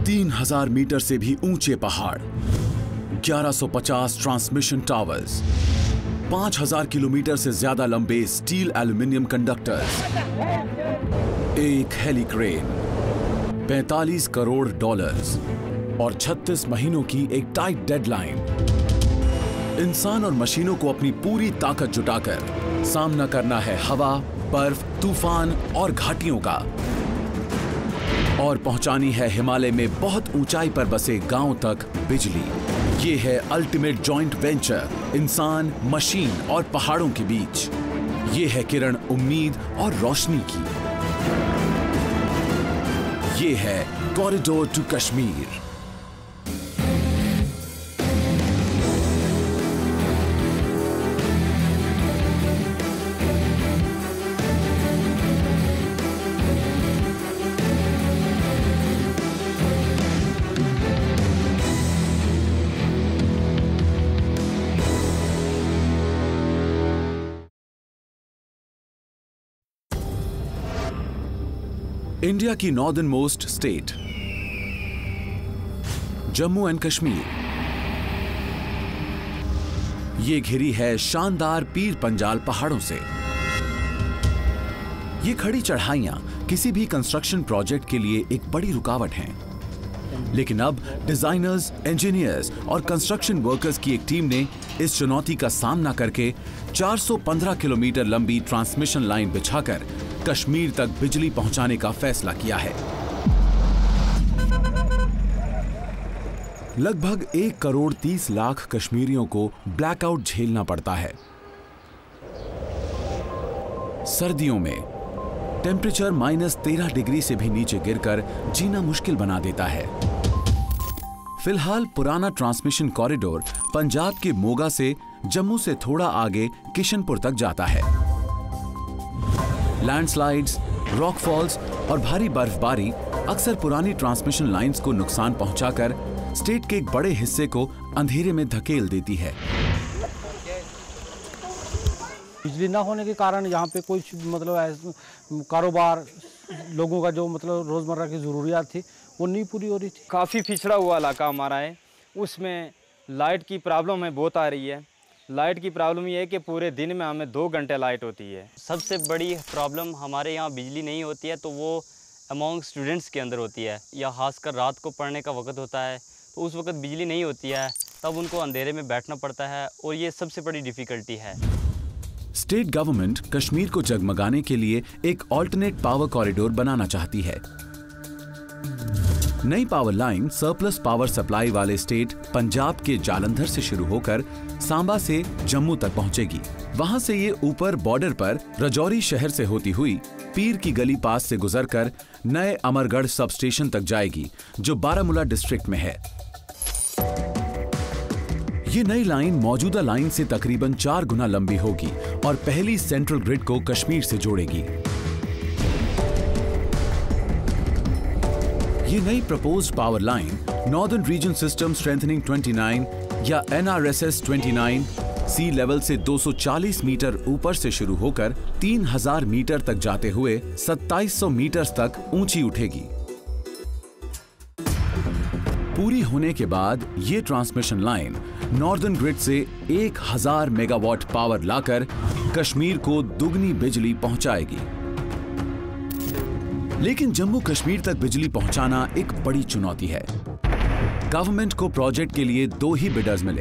3000 metre से भी ऊंचे पहाड़, 1150 ट्रांसमिशन टावर्स, 5000 किलोमीटर से ज्यादा लंबे स्टील एल्यूमिनियम कंडक्टर्स, एक हेलीक्रेन, 45 करोड़ डॉलर्स और 36 महीनों की एक टाइट डेडलाइन। इंसान और मशीनों को अपनी पूरी ताकत जुटाकर सामना करना है हवा, बर्फ, तूफान और घाटियों का, और पहुंचानी है हिमालय में बहुत ऊंचाई पर बसे गांव तक बिजली। ये है अल्टीमेट जॉइंट वेंचर, इंसान, मशीन और पहाड़ों के बीच। ये है किरण उम्मीद और रोशनी की। ये है कॉरिडोर टू कश्मीर। इंडिया की northernmost state Jammu and Kashmir, ये घिरी है शानदार पीर पंजाल पहाड़ों से। ये खड़ी चढ़ाइयां किसी भी कंस्ट्रक्शन प्रोजेक्ट के लिए एक बड़ी रुकावट हैं। लेकिन अब डिजाइनर्स, इंजीनियर्स और कंस्ट्रक्शन वर्कर्स की एक टीम ने इस चुनौती का सामना करके 415 किलोमीटर लंबी ट्रांसमिशन लाइन बिछाकर कश्मीर तक बिजली पहुंचाने का फैसला किया है। लगभग 1 करोड़ 30 लाख कश्मीरियों को ब्लैकआउट झेलना पड़ता है। सर्दियों में टेम्परेचर -13 डिग्री से भी नीचे गिरकर जीना मुश्किल बना देता है। फिलहाल पुराना ट्रांसमिशन कॉरिडोर पंजाब के मोगा से जम्मू से थोड़ा आगे किशनपुर तक जाता है। लैंडस्लाइड्स, रॉकफॉल्स और भारी बर्फबारी अक्सर पुरानी ट्रांसमिशन लाइंस को नुकसान पहुंचाकर स्टेट के एक बड़े हिस्से को अंधेरे में धकेल देती है। बिजली ना होने के कारण यहाँ पे कोई मतलब कारोबार, लोगों का जो मतलब रोजमर्रा की जरूरियात थी वो नहीं पूरी हो रही थी। काफ़ी पिछड़ा हुआ इलाका हमारा है, उसमें लाइट की प्रॉब्लम है बहुत आ रही है। लाइट की प्रॉब्लम ये है कि पूरे दिन में हमें 2 घंटे लाइट होती है। सबसे बड़ी प्रॉब्लम हमारे यहाँ बिजली नहीं होती है तो वो अमॉन्ग स्टूडेंट्स के अंदर होती है, या खासकर रात को पढ़ने का वक्त होता है तो उस वक्त बिजली नहीं होती है, तब उनको अंधेरे में बैठना पड़ता है और ये सबसे बड़ी डिफ़िकल्टी है। स्टेट गवर्नमेंट कश्मीर को जगमगाने के लिए एक ऑल्टरनेट पावर कॉरिडोर बनाना चाहती है। नई power line surplus power supply वाले स्टेट पंजाब के जालंधर से शुरू होकर सांबा से जम्मू तक पहुंचेगी। वहां से ये ऊपर बॉर्डर पर रजौरी शहर से होती हुई पीर की गली पास से गुजरकर नए अमरगढ़ सब स्टेशन तक जाएगी, जो बारामूला डिस्ट्रिक्ट में है। ये नई लाइन मौजूदा लाइन से तकरीबन 4 गुना लंबी होगी और पहली सेंट्रल ग्रिड को कश्मीर से जोड़ेगी। ये नई proposed power line northern region system strengthening 29 या NRSS 29 सी लेवल से 240 मीटर ऊपर से शुरू होकर 3000 मीटर तक जाते हुए 2700 मीटर तक ऊंची उठेगी। पूरी होने के बाद ये ट्रांसमिशन लाइन नॉर्दर्न ग्रिड से 1000 मेगावाट पावर लाकर कश्मीर को दुगनी बिजली पहुंचाएगी। लेकिन जम्मू कश्मीर तक बिजली पहुंचाना एक बड़ी चुनौती है। गवर्नमेंट को प्रोजेक्ट के लिए 2 ही बिडर्स मिले।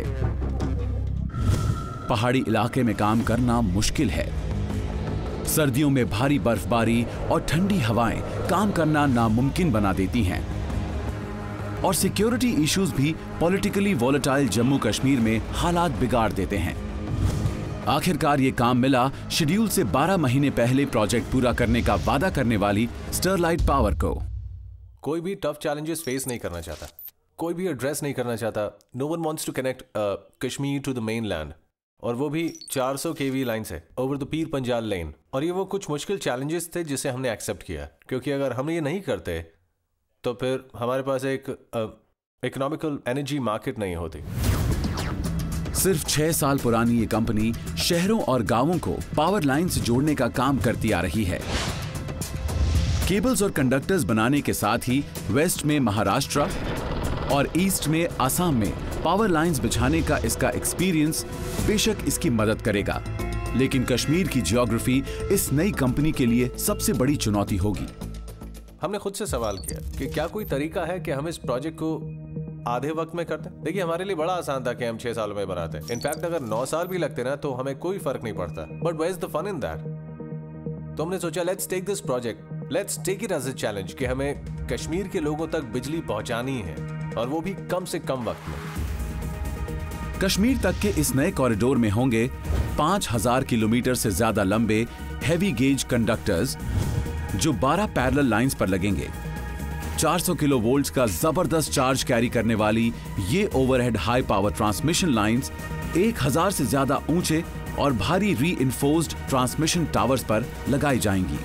पहाड़ी इलाके में काम करना मुश्किल है। सर्दियों में भारी बर्फबारी और ठंडी हवाएं काम करना नामुमकिन बना देती हैं। और सिक्योरिटी इश्यूज भी पॉलिटिकली वॉलेटाइल जम्मू कश्मीर में हालात बिगाड़ देते हैं। आखिरकार ये काम मिला शेड्यूल से 12 महीने पहले प्रोजेक्ट पूरा करने का वादा करने वाली स्टरलाइट पावर को। कोई भी टफ चैलेंजेस फेस नहीं करना चाहता, कोई भी एड्रेस नहीं करना चाहता। No one wants to connect Kashmir to the mainland, और वो भी 400 kV लाइन से ओवर द पीर पंजाल लेन। और ये वो कुछ मुश्किल चैलेंजेस थे जिसे हमने एक्सेप्ट किया, क्योंकि अगर हम ये नहीं करते तो फिर हमारे पास एक इकोनॉमिकल एनर्जी मार्केट नहीं होती। सिर्फ 6 साल पुरानी ये कंपनी शहरों और गांवों को पावर लाइन से जोड़ने का काम करती आ रही है। केबल्स और कंडक्टर्स बनाने के साथ ही वेस्ट में महाराष्ट्र और ईस्ट में असम में पावर लाइंस बिछाने का इसका एक्सपीरियंस बेशक इसकी मदद करेगा, लेकिन कश्मीर की जियोग्राफी इस नई कंपनी के लिए सबसे बड़ी चुनौती होगी। हमने खुद से सवाल किया कि क्या कोई तरीका है कि हम इस प्रोजेक्ट को आधे वक्त में करते हैं। देखिए, हमारे लिए बड़ा आसान था कि हम 6 सालों में बनाते हैं। इनफैक्ट अगर 9 साल भी लगते ना तो हमें कोई फर्क नहीं पड़ता। But where is the fun in that? तो हमने सोचा let's take this project, let's take it as a challenge कि हमें कश्मीर के लोगों तक बिजली पहुंचानी है, और वो भी कम से कम वक्त में। कश्मीर तक के इस नए कॉरिडोर में होंगे 5000 किलोमीटर से ज्यादा लंबे हैवी गेज कंडक्टर्स जो 12 पैरेलल लाइंस पर लगेंगे। 400 किलो वोल्ट्स का जबरदस्त चार्ज कैरी करने वाली ये overhead high power transmission lines 1000 से ज्यादा ऊंचे और भारी रीइंफोर्स्ड ट्रांसमिशन टावर्स पर लगाई जाएंगी।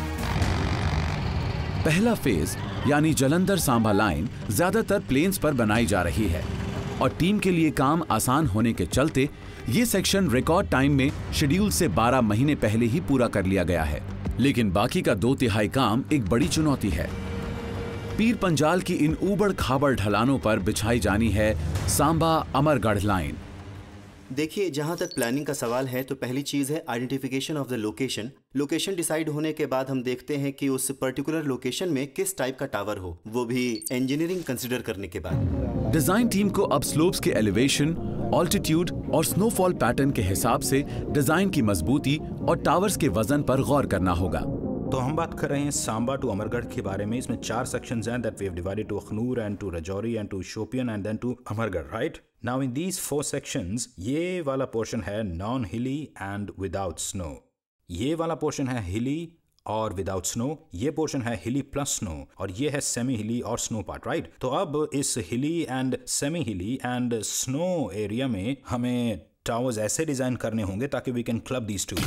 पहला फेज यानी जलंधर सांबा लाइन ज्यादातर प्लेन्स पर बनाई जा रही है और टीम के लिए काम आसान होने के चलते ये सेक्शन रिकॉर्ड टाइम में शेड्यूल से 12 महीने पहले ही पूरा कर लिया गया है। लेकिन बाकी का 2/3 काम एक बड़ी चुनौती है। पीर पंजाल की इन ऊबड़ खाबड़ ढलानों पर बिछाई जानी है सांबा अमरगढ़ लाइन। देखिए, जहाँ तक प्लानिंग का सवाल है तो पहली चीज़ है identification of the location. Location decide होने के बाद हम देखते हैं कि उस पर्टिकुलर लोकेशन में किस टाइप का टावर हो, वो भी इंजीनियरिंग कंसिडर करने के बाद। डिजाइन टीम को अब स्लोप्स के एलिवेशन, ऑल्टीट्यूड और स्नोफॉल पैटर्न के हिसाब से डिजाइन की मजबूती और टावर्स के वजन पर गौर करना होगा। तो हम बात कर रहे हैं सांबा टू अमरगढ़ के बारे में। इसमें 4 सेक्शंस हैं that we have divided to Akhnoor and to Rajouri and to Shopian and then to Amargarh, right? Now in these 4 sections ये वाला पोर्शन है नॉन हिली एंड विदाउट स्नो, ये वाला पोर्शन है हिली और विदाउट स्नो, ये पोर्शन है हिली प्लस स्नो, और ये है सेमी हिली और स्नो पार्ट, राइट? तो अब इस hilly and semi hilly and snow area में हमें टावर्स ऐसे डिजाइन करने होंगे ताकि we can club these two.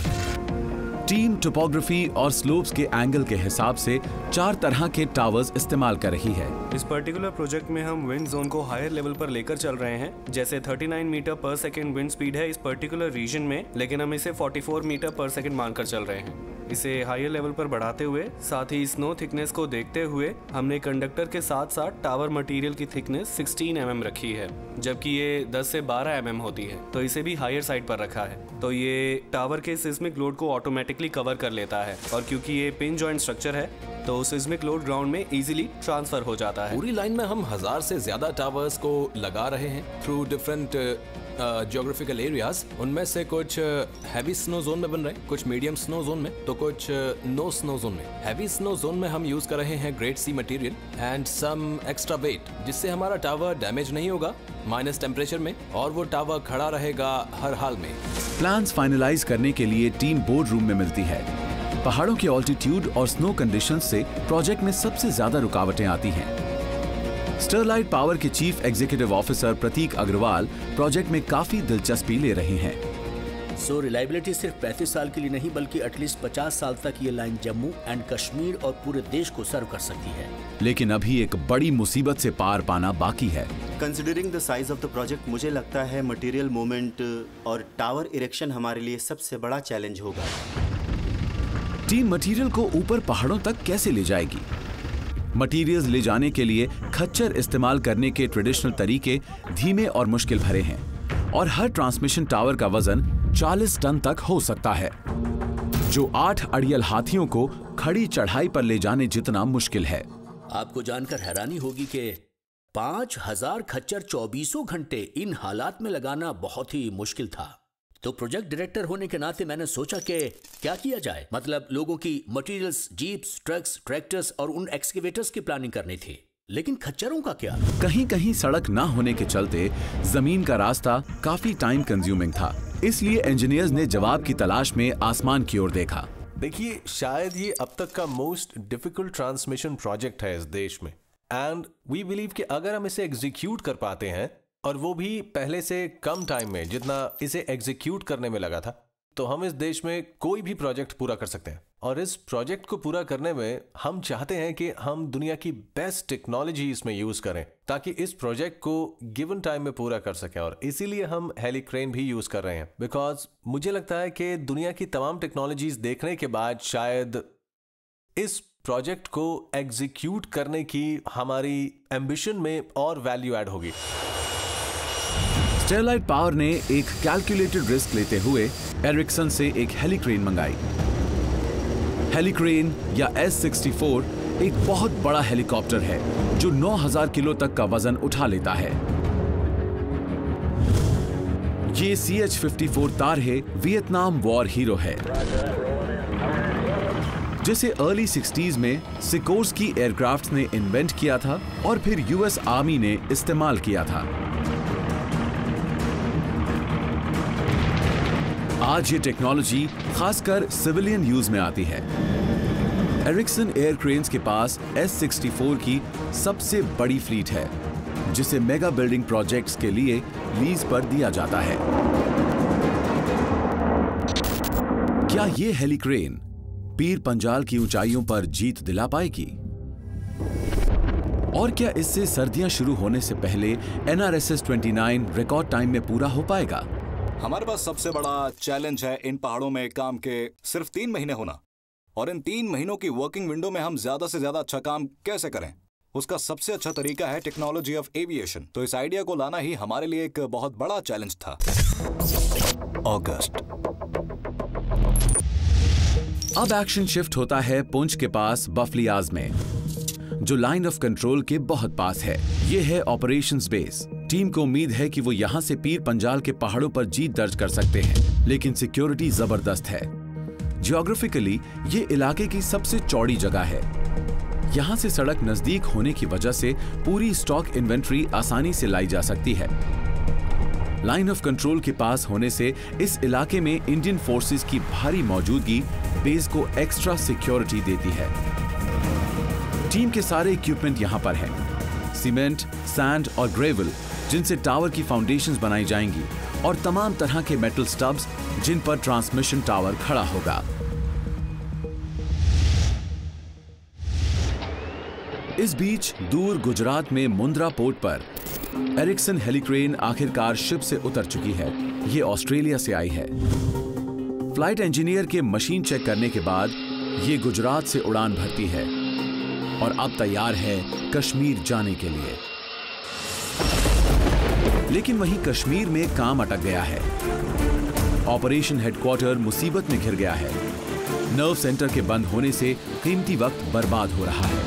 Team topography और स्लोप्स के एंगल के हिसाब से 4 तरह के टावर्स इस्तेमाल कर रही है। इस पर्टिकुलर प्रोजेक्ट में हम विंड जोन को हायर लेवल पर लेकर चल रहे हैं। जैसे 39 मीटर पर सेकंड विंड स्पीड है इस पर्टिकुलर रीजन में, लेकिन हम इसे 44 मीटर पर सेकंड मानकर चल रहे हैं। इसे हायर लेवल पर बढ़ाते हुए साथ ही स्नो थिकनेस को देखते हुए हमने कंडक्टर के साथ साथ टावर मटेरियल की थिकनेस 16 mm रखी है, जबकि ये 10 से 12 mm होती है, तो इसे भी हायर साइड पर रखा है। तो ये टावर के सिस्मिक लोड को ऑटोमेटिकली कवर कर लेता है, और क्योंकि ये पिन जॉइंट स्ट्रक्चर है तो सिस्मिक लोड ग्राउंड में इजीली ट्रांसफर हो जाता है। पूरी लाइन में हम 1000 से ज्यादा टावर्स को लगा रहे हैं थ्रू डिफरेंट जियोग्राफिकल एरियाज। उनमें से कुछ हैवी स्नो जोन में बन रहे हैं, कुछ मीडियम स्नो जोन में, तो कुछ नो स्नो जोन में। हैवी स्नो जोन में हम यूज कर रहे हैं great C material and some extra weight, जिससे हमारा टावर डैमेज नहीं होगा माइनस टेम्परेचर में, और वो टावर खड़ा रहेगा हर हाल में। प्लान्स फाइनलाइज करने के लिए टीम बोर्ड रूम में मिलती है। पहाड़ों के ऑल्टीट्यूड और स्नो कंडीशंस से प्रोजेक्ट में सबसे ज्यादा रुकावटें आती हैं। स्टरलाइट पावर के chief executive officer Prateek Agarwal project में काफी दिलचस्पी ले रहे हैं। सो रिलायबिलिटी सिर्फ 35 साल के लिए नहीं बल्कि एटलीस्ट 50 साल तक ये लाइन जम्मू एंड कश्मीर और पूरे देश को सर्व कर सकती है। लेकिन अभी एक बड़ी मुसीबत से पार पाना बाकी है। Considering the size of the project, मुझे लगता है मटेरियल मूवमेंट और टावर इरेक्शन हमारे लिए सबसे बड़ा चैलेंज होगा। टीम मटेरियल को ऊपर पहाड़ों तक कैसे ले जाएगी? मटेरियल्स ले जाने के लिए खच्चर इस्तेमाल करने के ट्रेडिशनल तरीके धीमे और मुश्किल भरे हैं, और हर ट्रांसमिशन टावर का वजन 40 टन तक हो सकता है, जो 8 अड़ियल हाथियों को खड़ी चढ़ाई पर ले जाने जितना मुश्किल है। आपको जानकर हैरानी होगी कि 5000 खच्चर 24 घंटे इन हालात में लगाना बहुत ही मुश्किल था। तो प्रोजेक्ट डायरेक्टर होने के नाते मैंने सोचा कि क्या किया जाए, मतलब लोगों की मटेरियल्स, जीप्स, ट्रक्स, ट्रैक्टर्स और उन एक्सकेवेटर्स की प्लानिंग करनी थी, लेकिन खच्चरों का क्या? कहीं कहीं सड़क ना होने के चलते जमीन का रास्ता काफी टाइम कंज्यूमिंग था, इसलिए इंजीनियर्स ने जवाब की तलाश में आसमान की ओर देखा। देखिए, शायद ये अब तक का मोस्ट डिफिकल्ट ट्रांसमिशन प्रोजेक्ट है इस देश में, एंड वी बिलीव कि अगर हम इसे एग्जीक्यूट कर पाते हैं, और वो भी पहले से कम टाइम में जितना इसे एग्जीक्यूट करने में लगा था, तो हम इस देश में कोई भी प्रोजेक्ट पूरा कर सकते हैं। और इस प्रोजेक्ट को पूरा करने में हम चाहते हैं कि हम दुनिया की बेस्ट टेक्नोलॉजी इसमें यूज करें, ताकि इस प्रोजेक्ट को गिवन टाइम में पूरा कर सकें। और इसीलिए हम हेलीक्रेन भी यूज कर रहे हैं, बिकॉज मुझे लगता है कि दुनिया की तमाम टेक्नोलॉजीज देखने के बाद शायद इस प्रोजेक्ट को एग्जीक्यूट करने की हमारी एम्बिशन में और वैल्यू ऐड होगी। स्टरलाइट पावर ने एक कैलकुलेटेड रिस्क लेते हुए एरिक्सन से एक हेलीक्रेन मंगाई। हेलीक्रेन या S-64 एक बहुत बड़ा हेलीकॉप्टर है जो 9000 किलो तक का वजन उठा लेता है। ये CH-54 तारहे वियतनाम वॉर हीरो है जिसे अर्ली 60s में सिकोर्स्की एयरक्राफ्ट्स ने इन्वेंट किया था और फिर US आर्मी ने इस्तेमाल किया था। आज ये टेक्नोलॉजी खासकर सिविलियन यूज में आती है। एरिक्सन एयरक्रेन्स के पास S-64 की सबसे बड़ी फ्लीट है जिसे मेगा बिल्डिंग प्रोजेक्ट्स के लिए लीज पर दिया जाता है। क्या ये हेलीक्रेन पीर पंजाल की ऊंचाइयों पर जीत दिला पाएगी? और क्या इससे सर्दियां शुरू होने से पहले NRSS-29 रिकॉर्ड टाइम में पूरा हो पाएगा? हमारे पास सबसे बड़ा चैलेंज है इन पहाड़ों में काम के सिर्फ 3 महीने होना, और इन 3 महीनों की वर्किंग विंडो में हम ज्यादा से ज्यादा अच्छा काम कैसे करें। उसका सबसे अच्छा तरीका है टेक्नोलॉजी ऑफ एविएशन। तो इस आइडिया को लाना ही हमारे लिए एक बहुत बड़ा चैलेंज था। अगस्त। अब एक्शन शिफ्ट होता है पुंछ के पास बफलियाज में, जो लाइन ऑफ कंट्रोल के बहुत पास है। यह है ऑपरेशंस बेस। टीम को उम्मीद है कि वो यहां से पीर पंजाल के पहाड़ों पर जीत दर्ज कर सकते हैं, लेकिन सिक्योरिटी जबरदस्त है। जियोग्राफिकली ये इलाके की सबसे चौड़ी जगह है। यहां से सड़क नजदीक होने की वजह से पूरी स्टॉक इन्वेंट्री आसानी से लाई जा सकती है। लाइन ऑफ कंट्रोल के पास होने से इस इलाके में इंडियन फोर्सेस की भारी मौजूदगी बेस को एक्स्ट्रा सिक्योरिटी देती है। टीम के सारे इक्विपमेंट यहां पर हैं। सीमेंट, सैंड और ग्रेवल जिनसे टावर की फाउंडेशंस बनाई जाएंगी, और तमाम तरह के मेटल स्टब्स जिन पर ट्रांसमिशन टावर खड़ा होगा। इस बीच दूर गुजरात में मुंद्रा पोर्ट पर एरिक्सन हेलीक्रेन आखिरकार शिप से उतर चुकी है। ये ऑस्ट्रेलिया से आई है। फ्लाइट इंजीनियर के मशीन चेक करने के बाद ये गुजरात से उड़ान भरती है और अब तैयार है कश्मीर जाने के लिए। लेकिन वहीं कश्मीर में काम अटक गया है। ऑपरेशन हेडक्वार्टर मुसीबत में घिर गया है। नर्व सेंटर के बंद होने से कीमती वक्त बर्बाद हो रहा है।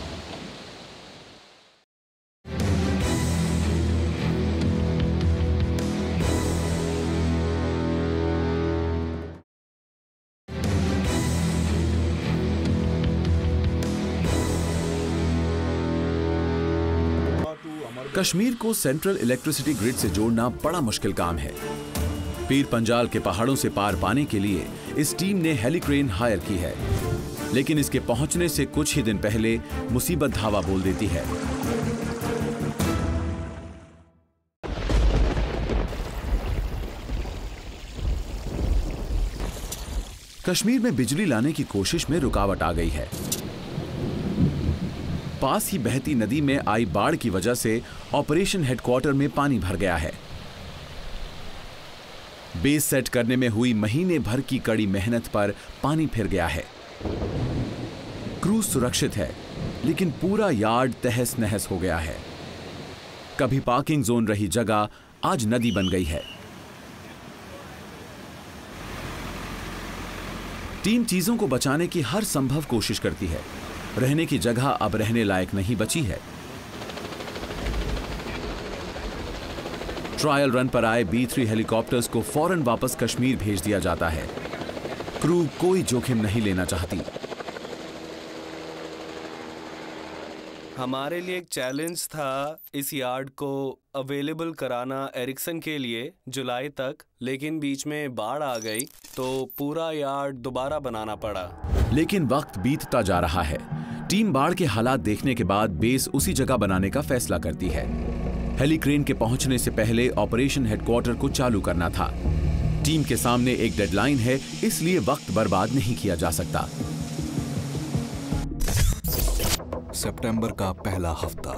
कश्मीर को सेंट्रल इलेक्ट्रिसिटी ग्रिड से जोड़ना बड़ा मुश्किल काम है। पीर पंजाल के पहाड़ों से पार पाने के लिए इस टीम ने हेलीक्रेन हायर की है, लेकिन इसके पहुंचने से कुछ ही दिन पहले मुसीबत धावा बोल देती है। कश्मीर में बिजली लाने की कोशिश में रुकावट आ गई है। पास ही बहती नदी में आई बाढ़ की वजह से ऑपरेशन हेडक्वार्टर में पानी भर गया है। बेस सेट करने में हुई महीने भर की कड़ी मेहनत पर पानी फिर गया है। क्रूज सुरक्षित है, लेकिन पूरा यार्ड तहस नहस हो गया है। कभी पार्किंग जोन रही जगह आज नदी बन गई है। टीम चीजों को बचाने की हर संभव कोशिश करती है। रहने की जगह अब रहने लायक नहीं बची है। ट्रायल रन पर आए B-3 हेलीकॉप्टर्स को फौरन वापस कश्मीर भेज दिया जाता है। क्रू कोई जोखिम नहीं लेना चाहती। हमारे लिए एक चैलेंज था इस यार्ड को अवेलेबल कराना एरिक्सन के लिए जुलाई तक, लेकिन बीच में बाढ़ आ गई तो पूरा यार्ड दोबारा बनाना पड़ा। लेकिन वक्त बीतता जा रहा है। टीम बाढ़ के हालात देखने के बाद बेस उसी जगह बनाने का फैसला करती है। हेलीक्रेन के पहुंचने से पहले ऑपरेशन हेडक्वार्टर को चालू करना था। टीम के सामने एक डेडलाइन है, इसलिए वक्त बर्बाद नहीं किया जा सकता। सितंबर का पहला हफ्ता।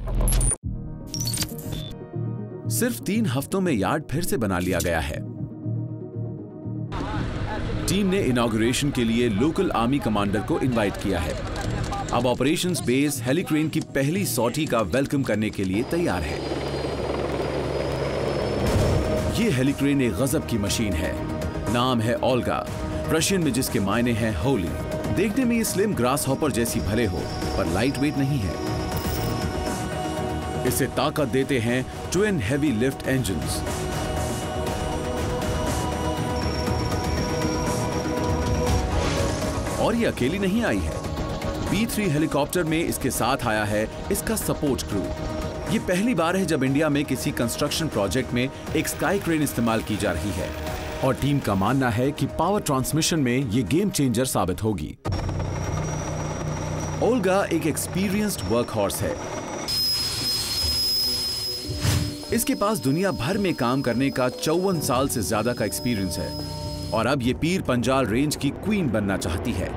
सिर्फ 3 हफ्तों में यार्ड फिर से बना लिया गया है। टीम ने इनॉग्रेशन के लिए लोकल आर्मी कमांडर को इनवाइट किया है। अब ऑपरेशंस बेस हेलीक्रेन की पहली सॉर्टी का वेलकम करने के लिए तैयार है। ये हेलीक्रेन एक गजब की मशीन है। नाम है ओल्गा, रशियन में जिसके मायने हैं होली। देखने में ये स्लिम ग्रास हॉपर जैसी भले हो, पर लाइट वेट नहीं है। इसे ताकत देते हैं ट्विन हेवी लिफ्ट इंजन्स। और ये अकेली नहीं आई है। B3 हेलीकॉप्टर में इसके साथ आया है इसका सपोर्ट क्रू। ये पहली बार है जब इंडिया में किसी कंस्ट्रक्शन प्रोजेक्ट में एक स्काई क्रेन इस्तेमाल की जा रही है, और टीम का मानना है कि पावर ट्रांसमिशन में ये गेम चेंजर साबित होगी। ओल्गा एक एक्सपीरियंस्ड वर्कहॉर्स है। इसके पास दुनिया भर में काम करने का 54 साल से ज्यादा का एक्सपीरियंस है, और अब ये पीर पंजाल रेंज की क्वीन बनना चाहती है।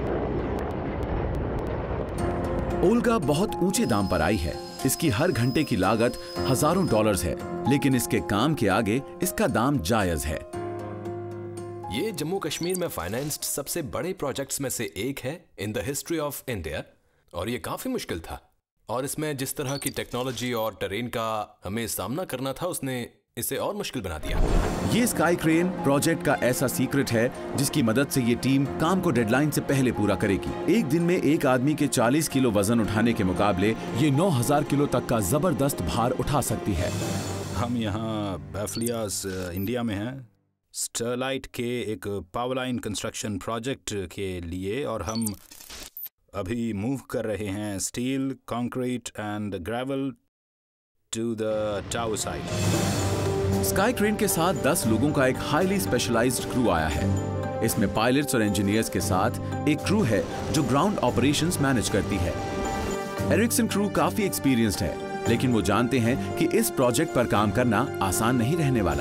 ओल्गा बहुत ऊंचे दाम पर आई है। इसकी हर घंटे की लागत हजारों डॉलर्स है, लेकिन इसके काम के आगे इसका दाम जायज है। ये जम्मू कश्मीर में फाइनेंस्ड सबसे बड़े प्रोजेक्ट्स में से एक है in the history of India, और ये काफी मुश्किल था। और इसमें जिस तरह की टेक्नोलॉजी और टेरेन का हमें सामना करना था, उसने इसे और मुश्किल बना दिया। ये स्काई क्रेन प्रोजेक्ट का ऐसा सीक्रेट है जिसकी मदद से ये टीम काम को डेडलाइन से पहले पूरा करेगी। एक दिन में एक आदमी के 40 किलो वजन उठाने के मुकाबले ये 9000 किलो तक का जबरदस्त भार उठा सकती है। हम यहाँ बैफलियास इंडिया में हैं, स्टरलाइट के एक पावर लाइन कंस्ट्रक्शन प्रोजेक्ट के लिए, और हम अभी मूव कर रहे हैं steel, concrete and gravel to the tower site. Sky crane के साथ 10 लोगों का एक हाईली स्पेशलाइज्ड क्रू आया है। इसमें पायलट्स और इंजीनियर्स के साथ एक क्रू है जो ग्राउंड ऑपरेशंस मैनेज करती है। एरिक्सन क्रू काफी एक्सपीरियंस्ड है, लेकिन वो जानते हैं कि इस प्रोजेक्ट पर काम करना आसान नहीं रहने वाला।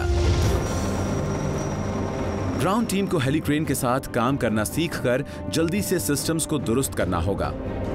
ग्राउंड टीम को हेलीक्रेन के साथ काम करना सीखकर जल्दी से सिस्टम्स को दुरुस्त करना होगा।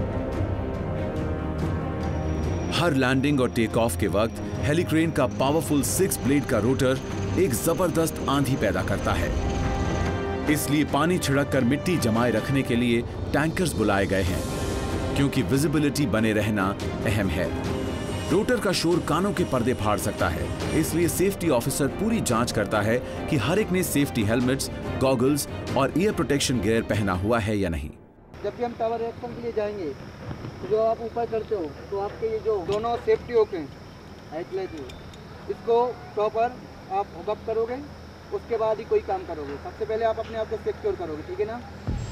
हर लैंडिंग और टेक ऑफ के वक्त हेलीक्रेन का पावरफुल 6 ब्लेड का रोटर एक जबरदस्त आंधी पैदा करता है। इसलिए पानी छिड़ककर मिट्टी जमाए रखने के लिए टैंकर्स बुलाए गए हैं, क्योंकि विजिबिलिटी बने रहना अहम है। रोटर का शोर कानों के पर्दे फाड़ सकता है, इसलिए सेफ्टी ऑफिसर पूरी जांच करता है कि हर एक ने सेफ्टी हेलमेट्स, गॉगल्स और ईयर प्रोटेक्शन गियर पहना हुआ है या नहीं। जब भी हम टावर इरेक्शन के लिए जाएंगे, तो जो आप ऊपर चढ़ते हो तो आपके ये जो दोनों सेफ्टी होते हैं इसको प्रॉपर आप हुकअप करोगे, उसके बाद ही कोई काम करोगे। सबसे पहले आप अपने आप को सिक्योर करोगे, ठीक है ना।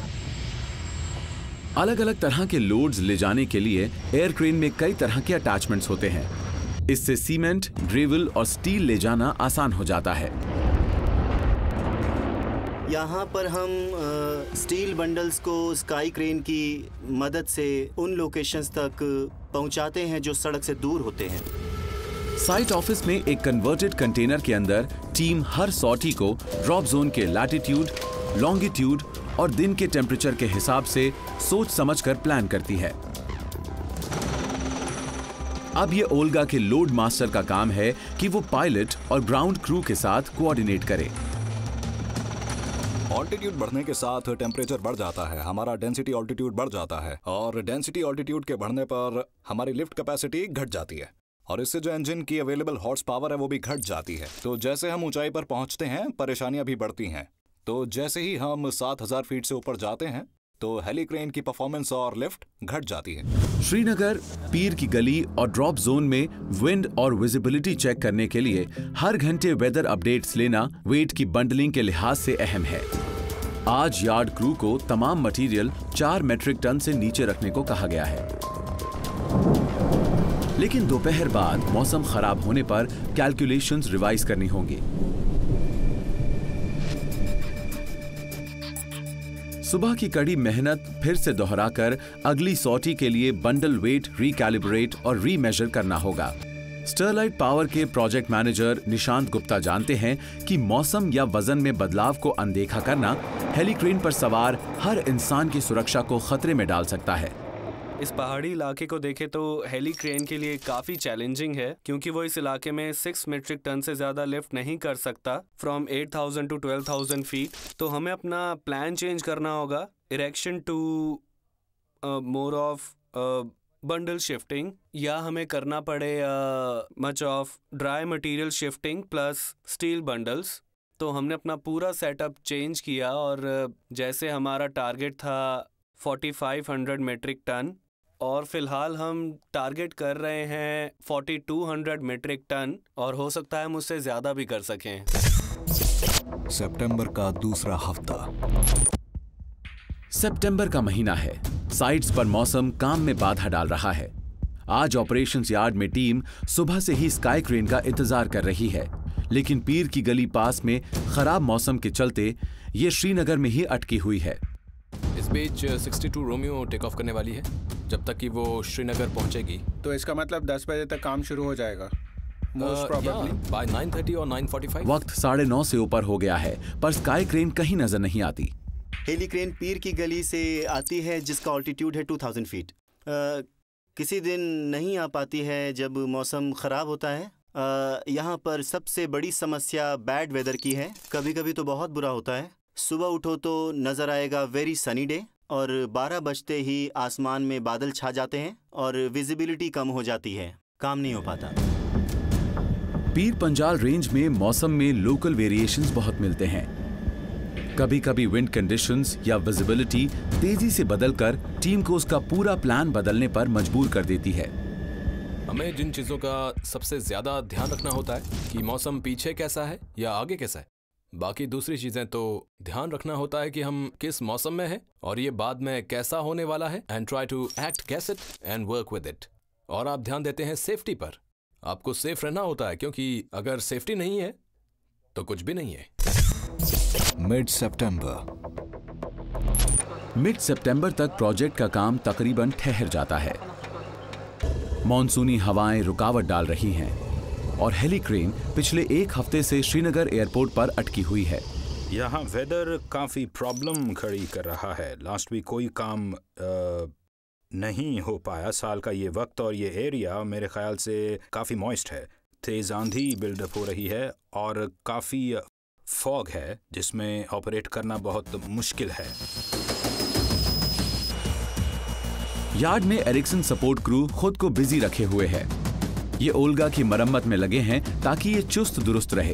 अलग अलग तरह के लोड्स ले जाने के लिए एयर क्रेन में कई तरह के अटैचमेंट्स होते हैं। इससे सीमेंट, ग्रेवल और स्टील ले जाना आसान हो जाता है। यहाँ पर हम स्टील बंडल्स को स्काई क्रेन की मदद से उन लोकेशंस तक पहुँचाते हैं जो सड़क से दूर होते हैं। साइट ऑफिस में एक कन्वर्टेड कंटेनर के अंदर टीम हर सॉर्टी को ड्रॉप जोन के लैटिट्यूड, लॉन्गिट्यूड और दिन के टेम्परेचर के हिसाब से सोच समझकर प्लान करती है। अब ये ओल्गा के लोड मास्टर का काम है कि वो पायलट और ग्राउंड क्रू के साथ कोऑर्डिनेट करे। ऑल्टीट्यूड बढ़ने के साथ टेम्परेचर बढ़ जाता है, हमारा डेंसिटी ऑल्टीट्यूड बढ़ जाता है, और डेंसिटी ऑल्टीट्यूड के बढ़ने पर हमारी लिफ्ट कैपेसिटी घट जाती है, और इससे जो इंजन की अवेलेबल हॉर्स पावर है वो भी घट जाती है। तो जैसे हम ऊंचाई पर पहुंचते हैं, परेशानियां भी बढ़ती हैं। तो जैसे ही हम 7000 फीट से ऊपर जाते हैं, तो हेलीक्रेन की परफॉर्मेंस और लिफ्ट घट जाती है। श्रीनगर, पीर की गली और ड्रॉप जोन में विंड और विजिबिलिटी चेक करने के लिए हर घंटे वेदर अपडेट्स लेना वेट की बंडलिंग के लिहाज से अहम है। आज यार्ड क्रू को तमाम मटेरियल 4 मेट्रिक टन से नीचे रखने को कहा गया है, लेकिन दोपहर बाद मौसम खराब होने पर कैलकुलेशंस रिवाइज करनी होंगी। सुबह की कड़ी मेहनत फिर से दोहराकर अगली सॉर्टी के लिए बंडल वेट रिकैलिब्रेट और रीमेजर करना होगा। स्टरलाइट पावर के प्रोजेक्ट मैनेजर निशांत गुप्ता जानते हैं कि मौसम या वजन में बदलाव को अनदेखा करना हेलीक्रेन पर सवार हर इंसान की सुरक्षा को खतरे में डाल सकता है। इस पहाड़ी इलाके को देखें तो हेलीक्रेन के लिए काफ़ी चैलेंजिंग है, क्योंकि वो इस इलाके में 6 मेट्रिक टन से ज़्यादा लिफ्ट नहीं कर सकता फ्रॉम 8000 टू 12000 फीट। तो हमें अपना प्लान चेंज करना होगा, erection to more of bundle shifting, या हमें करना पड़े much of dry material shifting plus steel bundles. तो हमने अपना पूरा सेटअप चेंज किया और जैसे हमारा टारगेट था 4500 मेट्रिक टन, और फिलहाल हम टारगेट कर रहे हैं 4200 मेट्रिक टन, और हो सकता है हम उससे ज़्यादा भी कर सकें। सितंबर का दूसरा हफ्ता। सितंबर का महीना है। साइट्स पर मौसम काम में बाधा डाल रहा है। आज ऑपरेशंस यार्ड में टीम सुबह से ही स्काई क्रेन का इंतजार कर रही है, लेकिन पीर की गली पास में खराब मौसम के चलते ये श्रीनगर में ही अटकी हुई है। इस बीच 62 रोमियो टेक ऑफ करने वाली है। जब तक कि वो श्रीनगर पहुंचेगी तो इसका मतलब 10 बजे तक काम शुरू हो जाएगा मोस्ट प्रोबेबली बाय 9:30 और 9:45। वक्त 9:30 से ऊपर हो गया है, पर स्काई क्रेन कहीं नजर नहीं आती। हेली क्रेन पीर की गली से आती है जिसका ऑल्टीट्यूड है 2000 फीट। किसी दिन नहीं आ पाती है जब मौसम ख़राब होता है। यहाँ पर सबसे बड़ी समस्या बैड वेदर की है। कभी कभी तो बहुत बुरा होता है। सुबह उठो तो नज़र आएगा वेरी सनी डे, और 12 बजते ही आसमान में बादल छा जाते हैं और विजिबिलिटी कम हो जाती है, काम नहीं हो पाता। पीर पंजाल रेंज में मौसम में लोकल वेरिएशंस बहुत मिलते हैं। कभी कभी विंड कंडीशंस या विजिबिलिटी तेजी से बदलकर टीम को उसका पूरा प्लान बदलने पर मजबूर कर देती है। हमें जिन चीजों का सबसे ज्यादा ध्यान रखना होता है कि मौसम पीछे कैसा है या आगे कैसा है। बाकी दूसरी चीजें तो ध्यान रखना होता है कि हम किस मौसम में हैं और ये बाद में कैसा होने वाला है, and try to act guess it and work with it. और आप ध्यान देते हैं सेफ्टी पर। आपको सेफ रहना होता है, क्योंकि अगर सेफ्टी नहीं है तो कुछ भी नहीं है। मिड सितंबर तक प्रोजेक्ट का काम तकरीबन ठहर जाता है। मॉनसूनी हवाएं रुकावट डाल रही हैं और हेली क्रेन पिछले 1 हफ्ते से श्रीनगर एयरपोर्ट पर अटकी हुई है। यहाँ वेदर काफ़ी प्रॉब्लम खड़ी कर रहा है। लास्ट वीक कोई काम नहीं हो पाया। साल का ये वक्त और ये एरिया मेरे ख्याल से काफ़ी मॉइस्ट है। तेज़ आंधी बिल्डअप हो रही है और काफ़ी फॉग है जिसमें ऑपरेट करना बहुत मुश्किल है। यार्ड में एरिक्सन सपोर्ट क्रू खुद को बिजी रखे हुए है। ये ओल्गा की मरम्मत में लगे हैं ताकि ये चुस्त दुरुस्त रहे।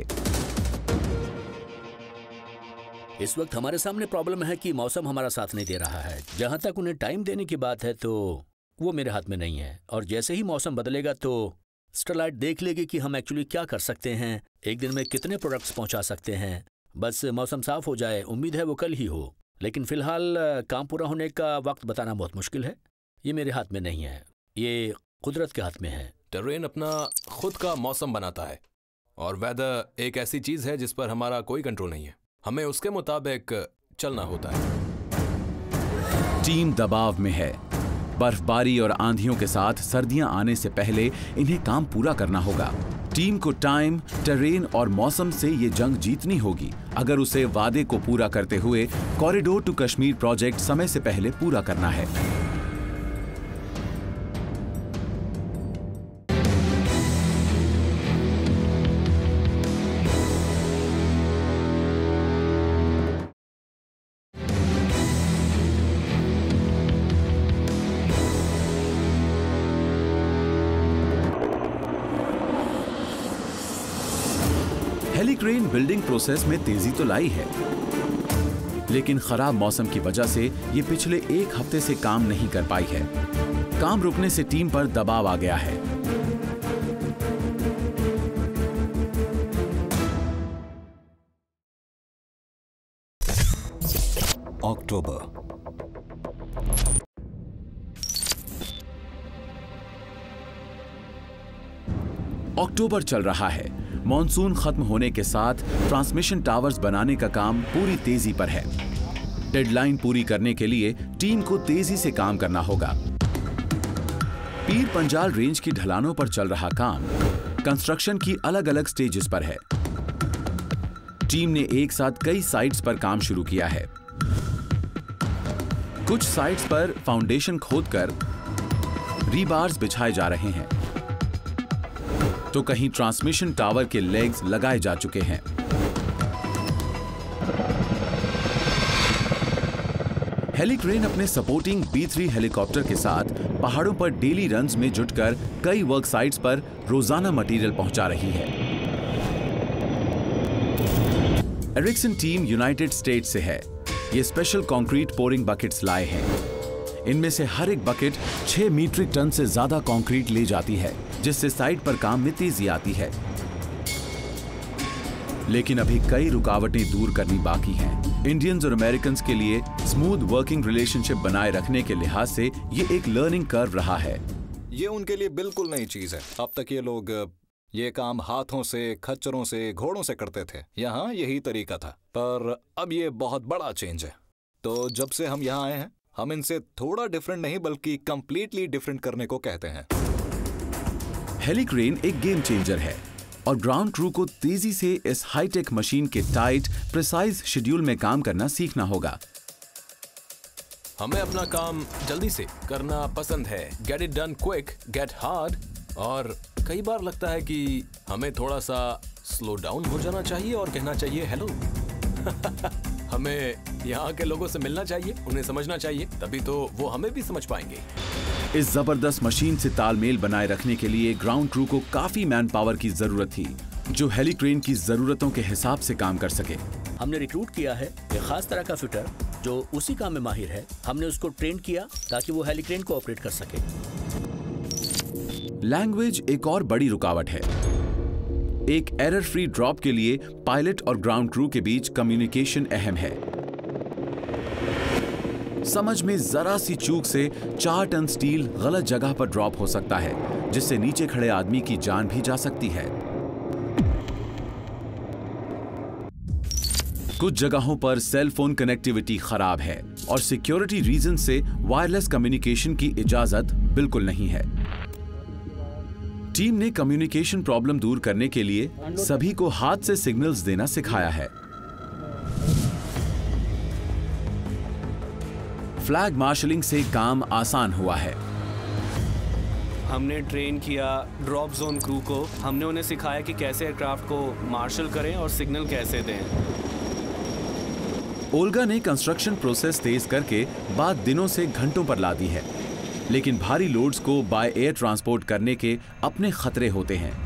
इस वक्त हमारे सामने प्रॉब्लम है कि मौसम हमारा साथ नहीं दे रहा है। जहां तक उन्हें टाइम देने की बात है तो वो मेरे हाथ में नहीं है, और जैसे ही मौसम बदलेगा तो स्टरलाइट देख लेगी कि हम एक्चुअली क्या कर सकते हैं, एक दिन में कितने प्रोडक्ट्स पहुंचा सकते हैं। बस मौसम साफ हो जाए, उम्मीद है वो कल ही हो। लेकिन फिलहाल काम पूरा होने का वक्त बताना बहुत मुश्किल है। ये मेरे हाथ में नहीं है, ये कुदरत के हाथ में है। टेरेन अपना खुद का मौसम बनाता है और वेदर एक ऐसी चीज है जिस पर हमारा कोई कंट्रोल नहीं है। हमें उसके मुताबिक चलना होता है। टीम दबाव में है। बर्फबारी और आंधियों के साथ सर्दियां आने से पहले इन्हें काम पूरा करना होगा। टीम को टाइम, टेरेन और मौसम से ये जंग जीतनी होगी अगर उसे वादे को पूरा करते हुए कॉरिडोर टू कश्मीर प्रोजेक्ट समय से पहले पूरा करना है। हेली क्रेन बिल्डिंग प्रोसेस में तेजी तो लाई है, लेकिन खराब मौसम की वजह से ये पिछले 1 हफ्ते से काम नहीं कर पाई है। काम रुकने से टीम पर दबाव आ गया है। अक्टूबर चल रहा है। मॉनसून खत्म होने के साथ ट्रांसमिशन टावर्स बनाने का काम पूरी तेजी पर है। डेडलाइन पूरी करने के लिए टीम को तेजी से काम करना होगा। पीर पंजाल रेंज की ढलानों पर चल रहा काम कंस्ट्रक्शन की अलग अलग स्टेजेस पर है। टीम ने एक साथ कई साइट्स पर काम शुरू किया है। कुछ साइट्स पर फाउंडेशन खोदकर रीबार्स बिछाए जा रहे हैं, तो कहीं ट्रांसमिशन टावर के लेग्स लगाए जा चुके हैं। हेली क्रेन अपने सपोर्टिंग B3 हेलीकॉप्टर के साथ पहाड़ों पर डेली रन्स में जुटकर कई वर्क साइट्स पर रोजाना मटेरियल पहुंचा रही है। एरिक्सन टीम यूनाइटेड स्टेट्स से है। ये स्पेशल कंक्रीट पोरिंग बकेट्स लाए हैं। इनमें से हर एक बकेट 6 मीट्रिक टन से ज्यादा कंक्रीट ले जाती है, जिससे साइट पर काम में तेजी आती है। लेकिन अभी कई रुकावटें दूर करनी बाकी हैं। इंडियंस और अमेरिकन्स के लिए स्मूथ वर्किंग रिलेशनशिप बनाए रखने के लिहाज से ये एक लर्निंग कर्व रहा है। ये उनके लिए बिल्कुल नई चीज है। अब तक ये लोग ये काम हाथों से, खच्चरों से, घोड़ों से करते थे। यहाँ यही तरीका था, पर अब ये बहुत बड़ा चेंज है। तो जब से हम यहाँ आए हैं, हम इनसे थोड़ा डिफरेंट नहीं बल्कि कंप्लीटली डिफरेंट करने को कहते हैं। हेलिक्रेन एक गेम चेंजर है और ग्राउंड क्रू को तेजी से इस हाईटेक मशीन के टाइट, प्रिसाइज शेड्यूल में काम करना सीखना होगा। हमें अपना काम जल्दी से करना पसंद है। Get it done quick, get hard. और कई बार लगता है कि हमें थोड़ा सा स्लो डाउन हो जाना चाहिए और कहना चाहिए हेलो। हमें यहाँ के लोगों से मिलना चाहिए, उन्हें समझना चाहिए, तभी तो वो हमें भी समझ पाएंगे। इस जबरदस्त मशीन से तालमेल बनाए रखने के लिए ग्राउंड क्रू को काफी मैन पावर की जरूरत थी, जो हेलिक्रेन की जरूरतों के हिसाब से काम कर सके। हमने रिक्रूट किया है एक खास तरह का फिटर जो उसी काम में माहिर है। हमने उसको ट्रेन किया ताकि वो हेलिक्रेन को ऑपरेट कर सके। लैंग्वेज एक और बड़ी रुकावट है। एक एरर फ्री ड्रॉप के लिए पायलट और ग्राउंड क्रू के बीच कम्युनिकेशन अहम है। समझ में जरा सी चूक से 4 टन स्टील गलत जगह पर ड्रॉप हो सकता है, जिससे नीचे खड़े आदमी की जान भी जा सकती है। कुछ जगहों पर सेल फोन कनेक्टिविटी खराब है और सिक्योरिटी रीजन से वायरलेस कम्युनिकेशन की इजाजत बिल्कुल नहीं है। टीम ने कम्युनिकेशन प्रॉब्लम दूर करने के लिए सभी को हाथ से सिग्नल्स देना सिखाया है। फ्लैग मार्शलिंग से काम आसान हुआ है। हमने ट्रेन किया ड्रॉप जोन क्रू को। हमने उन्हें सिखाया कि कैसे एयरक्राफ्ट को मार्शल करें और सिग्नल कैसे दें। ओल्गा ने कंस्ट्रक्शन प्रोसेस तेज करके बात दिनों से घंटों पर ला दी है, लेकिन भारी लोड्स को बाय एयर ट्रांसपोर्ट करने के अपने खतरे होते हैं,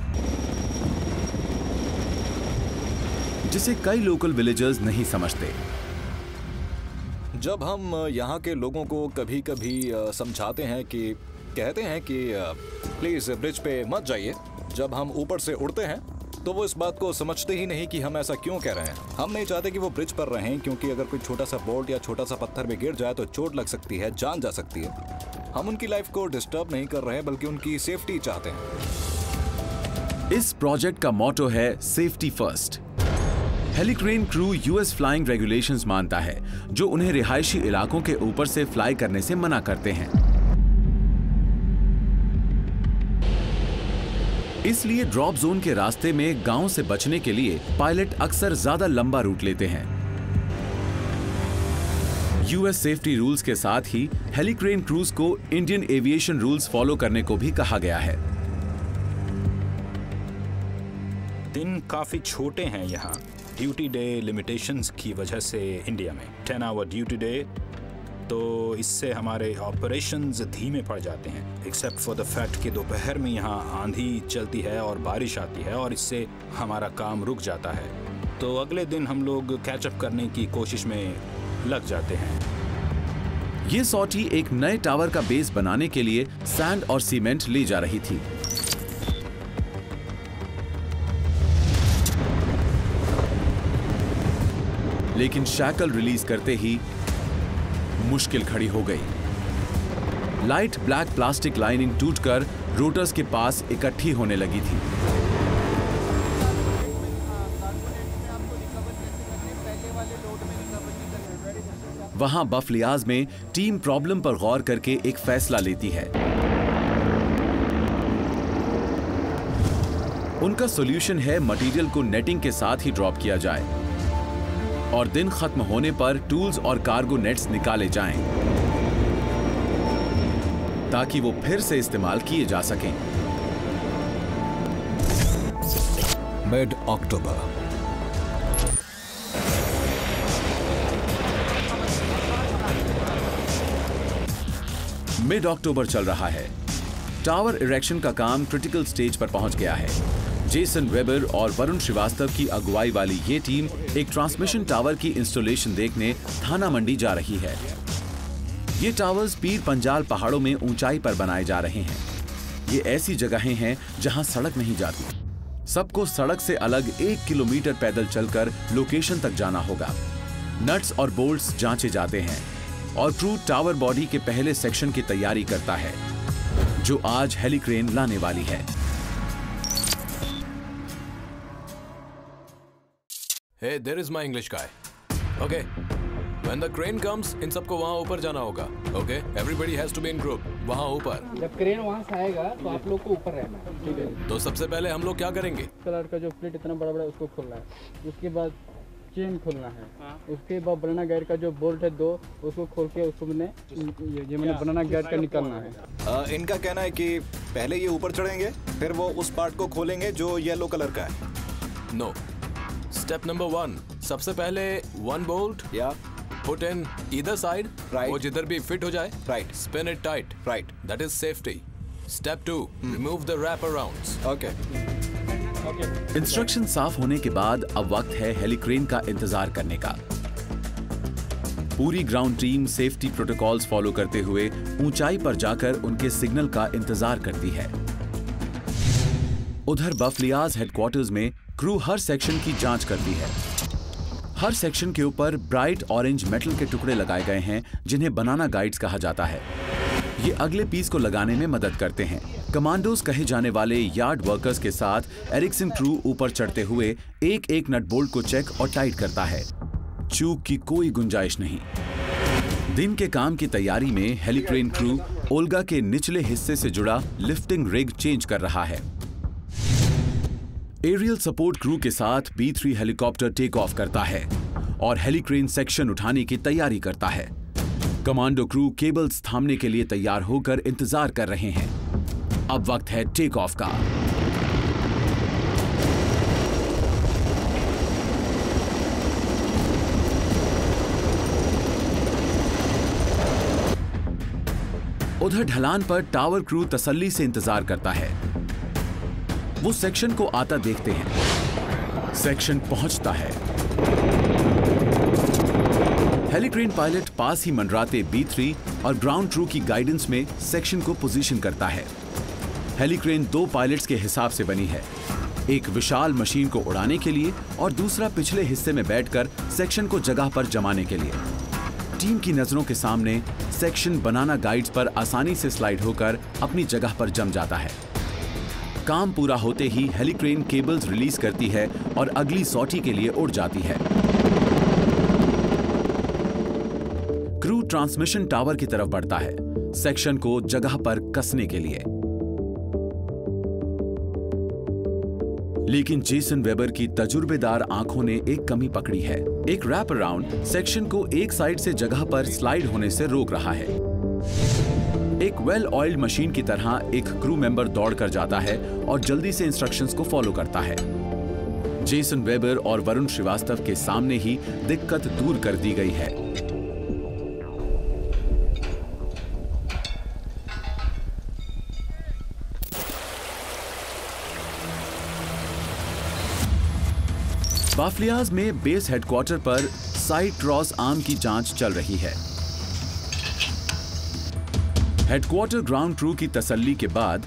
जिसे कई लोकल विलेजर्स नहीं समझते। जब हम यहाँ के लोगों को कभी कभी समझाते हैं कि कहते हैं कि प्लीज ब्रिज पे मत जाइए, जब हम ऊपर से उड़ते हैं तो वो इस बात को समझते ही नहीं कि हम ऐसा क्यों कह रहे हैं। हम नहीं चाहते कि वो ब्रिज पर रहें, क्योंकि अगर कोई छोटा सा बोल्ट या छोटा सा पत्थर में गिर जाए तो चोट लग सकती है, जान जा सकती है। हम उनकी लाइफ को डिस्टर्ब नहीं कर रहे हैं, बल्कि उनकी सेफ्टी चाहते हैं। इस प्रोजेक्ट का मोटो है safety first. Helicrane crew US flying regulations मानता है, जो उन्हें रिहायशी इलाकों के ऊपर से फ्लाई करने से मना करते हैं। इसलिए ड्रॉप जोन के रास्ते में गांव से बचने के लिए पायलट अक्सर ज्यादा लंबा रूट लेते हैं। यूएस सेफ्टी रूल्स के साथ ही हेलिक्रेन क्रूज को इंडियन एविएशन रूल्स फॉलो करने को भी कहा गया है। दिन काफी छोटे हैं यहाँ ड्यूटी डे लिमिटेशंस की वजह से। इंडिया में 10 आवर ड्यूटी डे, तो इससे हमारे ऑपरेशंस धीमे पड़ जाते हैं, एक्सेप्ट फॉर द फैक्ट कि दोपहर में यहाँ आंधी चलती है और बारिश आती है और इससे हमारा काम रुक जाता है। तो अगले दिन हम लोग कैचअप करने की कोशिश में लग जाते हैं। ये सॉटी एक नए टावर का बेस बनाने के लिए सैंड और सीमेंट ले जा रही थी। लेकिन शैकल रिलीज करते ही मुश्किल खड़ी हो गई। लाइट ब्लैक प्लास्टिक लाइनिंग टूटकर रोटर्स के पास इकट्ठी होने लगी थी। वहां बफलियाज में टीम प्रॉब्लम पर गौर करके एक फैसला लेती है। उनका सॉल्यूशन है मटेरियल को नेटिंग के साथ ही ड्रॉप किया जाए और दिन खत्म होने पर टूल्स और कार्गो नेट्स निकाले जाएं, ताकि वो फिर से इस्तेमाल किए जा सकें। मिड अक्टूबर मिड अक्टूबर चल रहा है। टावर इरेक्शन का काम क्रिटिकल स्टेज पर पहुंच गया है। जेसन वेबर और वरुण श्रीवास्तव की अगुवाई वाली ये टीम एक ट्रांसमिशन टावर की इंस्टॉलेशन देखने थाना मंडी जा रही है। ये टावर्स पीर पंजाल पहाड़ों में ऊंचाई पर बनाए जा रहे हैं। ये ऐसी जगहें हैं जहां सड़क नहीं जाती। सबको सड़क से अलग 1 किलोमीटर पैदल चलकर लोकेशन तक जाना होगा। नट्स और बोल्ट्स जांचे जाते हैं और क्रू टावर बॉडी के पहले सेक्शन की तैयारी करता है, जो आज हेलीक्रेन लाने वाली है। Hey, there is my English guy. Okay. When the crane comes, इन सबको वहाँ ऊपर जाना होगा. Okay. Everybody has to be in group. वहाँ ऊपर. जब क्रेन वहाँ से आएगा तो आप लोग को ऊपर रहना है, ठीक है? तो सबसे पहले हम लोग क्या करेंगे? कलर का जो प्लेट इतना बड़ा बड़ा उसको खोलना है, उसके बाद चेन खोलना है, उसके बाद बनाना गाइड का जो बोल्ट है 2 उसको खोल के उसको मैंने बनाना गाइड का निकालना है। इनका कहना है कि पहले ये ऊपर चढ़ेंगे, फिर वो उस पार्ट को खोलेंगे जो येलो कलर का है। नो। स्टेप नंबर 1, सबसे पहले 1 बोल्ट या पुट इन ईदर साइड, वो जिधर भी फिट हो जाए, right, spin it tight, right, that is safety. Step 2, remove the wrap arounds. Okay. Instruction साफ होने के बाद अब वक्त है हेलीक्रेन का इंतजार करने का। पूरी ground team safety protocols follow करते हुए ऊंचाई पर जाकर उनके सिग्नल का इंतजार करती है। उधर बफलियाज हेडक्वार्टर्स में क्रू हर सेक्शन की जांच करती है। हर सेक्शन के ऊपर ब्राइट ऑरेंज मेटल के टुकड़े लगाए गए हैं, जिन्हें बनाना गाइड्स कहा जाता है। ये अगले पीस को लगाने में मदद करते हैं। कमांडोज कहे जाने वाले यार्ड वर्कर्स के साथ एरिक्सन क्रू ऊपर चढ़ते हुए एक एक नट बोल्ट को चेक और टाइट करता है। चूक की कोई गुंजाइश नहीं। दिन के काम की तैयारी में हेलीक्रेन क्रू ओल्गा के निचले हिस्से से जुड़ा लिफ्टिंग रिग चेंज कर रहा है। एरियल सपोर्ट क्रू के साथ B3 हेलीकॉप्टर टेक ऑफ करता है और हेलीक्रेन सेक्शन उठाने की तैयारी करता है। कमांडो क्रू केबल्स थामने के लिए तैयार होकर इंतजार कर रहे हैं। अब वक्त है टेक ऑफ का। उधर ढलान पर टावर क्रू तसल्ली से इंतजार करता है। वो सेक्शन को आता देखते हैं। सेक्शन पहुंचता है। हेलीक्रेन पायलट पास ही मंडराते B3 और ग्राउंड क्रू की गाइडेंस में सेक्शन को पोजीशन करता है। हेलीक्रेन 2 पायलट्स के हिसाब से बनी है, एक विशाल मशीन को उड़ाने के लिए और दूसरा पिछले हिस्से में बैठकर सेक्शन को जगह पर जमाने के लिए। टीम की नजरों के सामने सेक्शन बनाना गाइड्स पर आसानी से स्लाइड होकर अपनी जगह पर जम जाता है। काम पूरा होते ही हेलीक्रेन केबल्स रिलीज करती है और अगली सॉटी के लिए उड़ जाती है। क्रू ट्रांसमिशन टावर की तरफ बढ़ता है, सेक्शन को जगह पर कसने के लिए। लेकिन जेसन वेबर की तजुर्बेदार आंखों ने एक कमी पकड़ी है। एक रैप अराउंड सेक्शन को एक साइड से जगह पर स्लाइड होने से रोक रहा है। एक वेल ऑयल्ड मशीन की तरह एक क्रू मेंबर दौड़कर जाता है और जल्दी से इंस्ट्रक्शंस को फॉलो करता है। जेसन वेबर और वरुण श्रीवास्तव के सामने ही दिक्कत दूर कर दी गई है। बाफलियाज में बेस हेडक्वार्टर पर साइड क्रॉस आर्म की जांच चल रही है। हेडक्वार्टर ग्राउंड क्रू की तसल्ली के बाद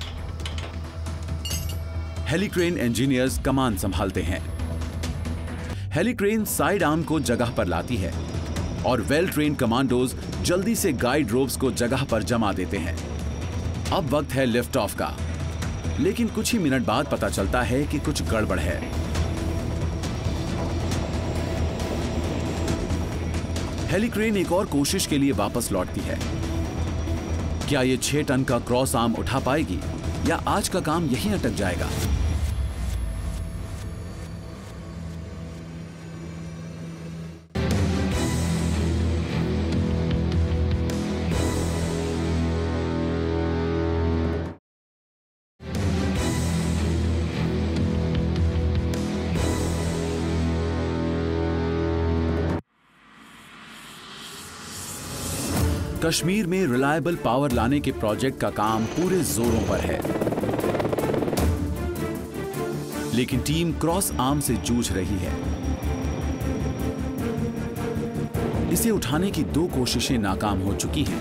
हेलीक्रेन इंजीनियर्स कमान संभालते हैं। हेलीक्रेन साइड आर्म को जगह पर लाती है और वेल ट्रेन कमांडोज जल्दी से गाइड रोप्स को जगह पर जमा देते हैं। अब वक्त है लिफ्ट ऑफ का, लेकिन कुछ ही मिनट बाद पता चलता है कि कुछ गड़बड़ है। हेलीक्रेन एक और कोशिश के लिए वापस लौटती है। क्या ये 6 टन का क्रॉस आर्म उठा पाएगी या आज का काम यहीं अटक जाएगा? कश्मीर में रिलायबल पावर लाने के प्रोजेक्ट का काम पूरे जोरों पर है, लेकिन टीम क्रॉस आर्म से जूझ रही है। इसे उठाने की 2 कोशिशें नाकाम हो चुकी हैं।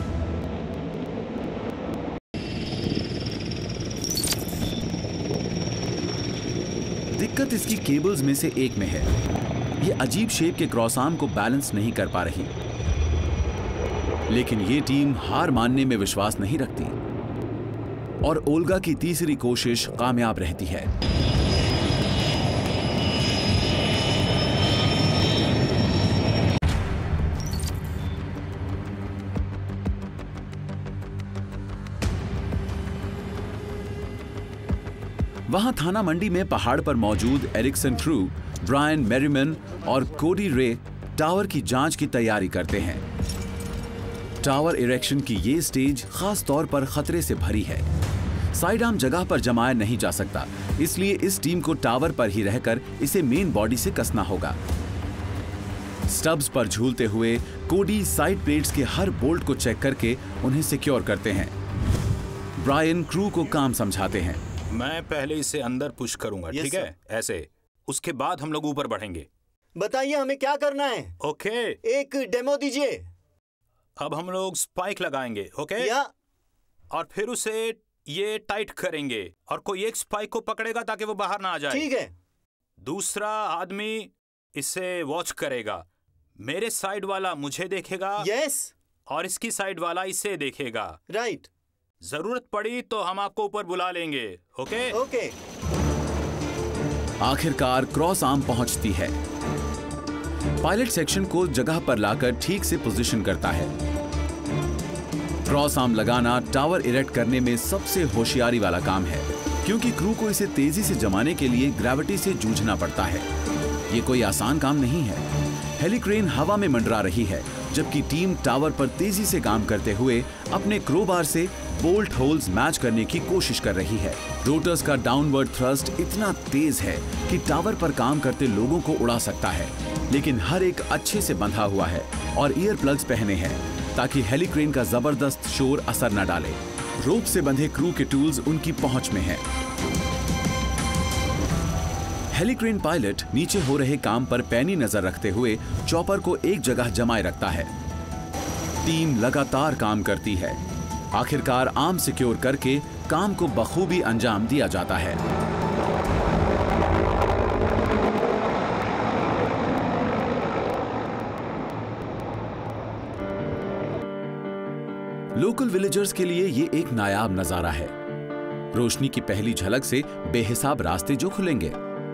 दिक्कत इसकी केबल्स में से एक में है। ये अजीब शेप के क्रॉस आर्म को बैलेंस नहीं कर पा रही, लेकिन ये टीम हार मानने में विश्वास नहीं रखती और ओल्गा की तीसरी कोशिश कामयाब रहती है। वहां थाना मंडी में पहाड़ पर मौजूद एरिक्सन क्रू, ब्रायन मेरिमन और कोडी रे टावर की जांच की तैयारी करते हैं। टावर इरेक्शन की ये स्टेज खास तौर पर खतरे से भरी है। साइड आर्म जगह पर जमाया नहीं जा सकता, इसलिए इस टीम को टावर पर ही रहकर इसे मेन बॉडी से कसना होगा। स्टब्स पर झूलते हुए कोडी साइड प्लेट्स के हर बोल्ट को चेक करके उन्हें सिक्योर करते हैं। ब्रायन क्रू को काम समझाते हैं। मैं पहले इसे अंदर पुश करूंगा, ठीक है? ऐसे। उसके बाद हम लोग ऊपर बढ़ेंगे। बताइए हमें क्या करना है? ओके। एक डेमो दीजिए। अब हम लोग स्पाइक लगाएंगे, ओके? और फिर उसे ये टाइट करेंगे और कोई एक स्पाइक को पकड़ेगा ताकि वो बाहर ना आ जाए। ठीक है। दूसरा आदमी इसे वॉच करेगा। मेरे साइड वाला मुझे देखेगा। यस। और इसकी साइड वाला इसे देखेगा। राइट। जरूरत पड़ी तो हम आपको ऊपर बुला लेंगे, ओके? ओके। आखिरकार क्रॉस आर्म पहुंचती है। पायलट सेक्शन को जगह पर लाकर ठीक से पोजीशन करता है। क्रॉस आर्म लगाना टावर इरेक्ट करने में सबसे होशियारी वाला काम है, क्योंकि क्रू को इसे तेजी से जमाने के लिए ग्रेविटी से जूझना पड़ता है। ये कोई आसान काम नहीं है। हेलिक्रेन हवा में मंडरा रही है, जबकि टीम टावर पर तेजी से काम करते हुए अपने क्रोबार से बोल्ट होल्स मैच करने की कोशिश कर रही है। रोटर्स का डाउनवर्ड थ्रस्ट इतना तेज है कि टावर पर काम करते लोगों को उड़ा सकता है, लेकिन हर एक अच्छे से बंधा हुआ है और ईयर प्लग्स पहने हैं ताकि हेलिक्रेन का जबरदस्त शोर असर न डाले। रोप से बंधे क्रू के टूल्स उनकी पहुंच में हैं। हेलिक्रेन पायलट नीचे हो रहे काम पर पैनी नजर रखते हुए चॉपर को एक जगह जमाए रखता है। टीम लगातार काम करती है। आखिरकार आर्म सिक्योर करके काम को बखूबी अंजाम दिया जाता है। लोकल विलेजर्स के लिए ये एक नायाब नजारा है। रोशनी की पहली झलक से बेहिसाब रास्ते जो खुलेंगे।